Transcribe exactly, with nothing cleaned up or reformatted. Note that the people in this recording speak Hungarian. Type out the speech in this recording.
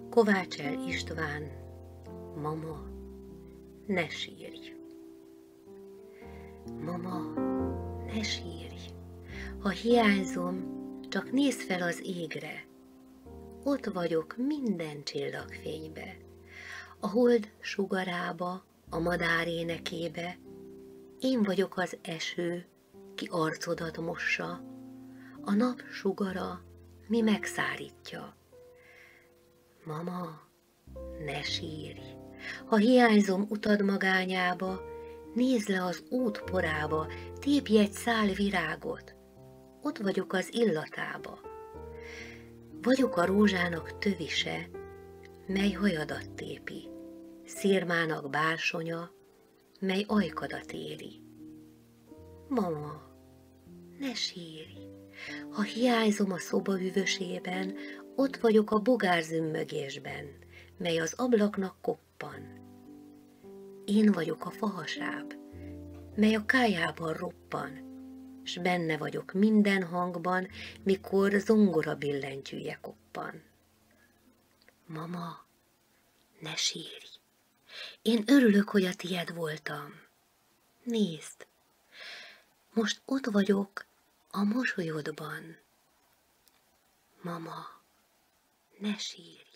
Kovácsel István, Mama, ne sírj! Mama, ne sírj! Ha hiányzom, csak nézd fel az égre. Ott vagyok minden csillagfénybe, a hold sugarába, a madár énekébe. Én vagyok az eső, ki arcodat mossa, a nap sugara, mi megszárítja. Mama, ne sírj! Ha hiányzom utad magányába, nézd le az út porába, tépj egy szál virágot, ott vagyok az illatába. Vagyok a rózsának tövise, mely hajadat tépi, szirmának bársonya, mely ajkadat éri. Mama, ne sírj! Ha hiányzom a szoba üvösében, ott vagyok a bogár zümmögésben, mely az ablaknak koppan. Én vagyok a fahasáb, mely a kájában roppan, s benne vagyok minden hangban, mikor zongora billentyűje koppan. Mama, ne sírj! Én örülök, hogy a tied voltam. Nézd, most ott vagyok a mosolyodban. Mama, ne sírj!